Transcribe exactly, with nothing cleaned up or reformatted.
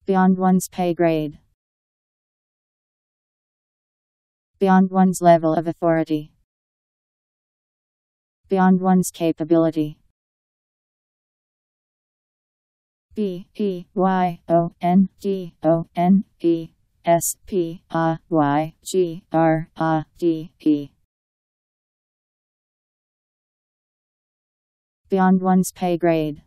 Beyond one's pay grade. Beyond one's level of authority. Beyond one's capability. B E Y O N D O N E S P A Y G R A D E. Beyond one's pay grade.